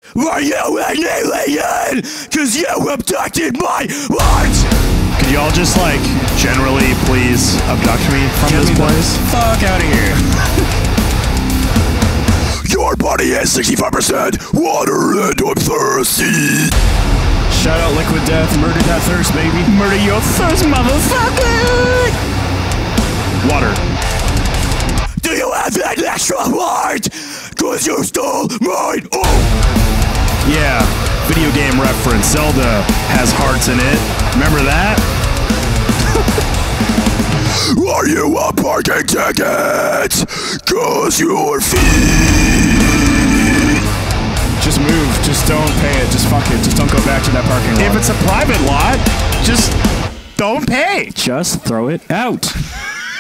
Were you an alien? Cause you abducted my heart! Could y'all just, like, generally please abduct me from this place? Fuck out of here. Your body is 65% water and I'm thirsty! Shout out Liquid Death, murder that thirst, baby. Murder your thirst, motherfucker! Water. Do you have an extra heart? Cause you stole mine! Oh! Yeah, video game reference. Zelda has hearts in it. Remember that? Are you a parking ticket? Cause your feet. Just move. Just don't pay it. Just fuck it. Just don't go back to that parking lot. If it's a private lot, just don't pay. Just throw it out.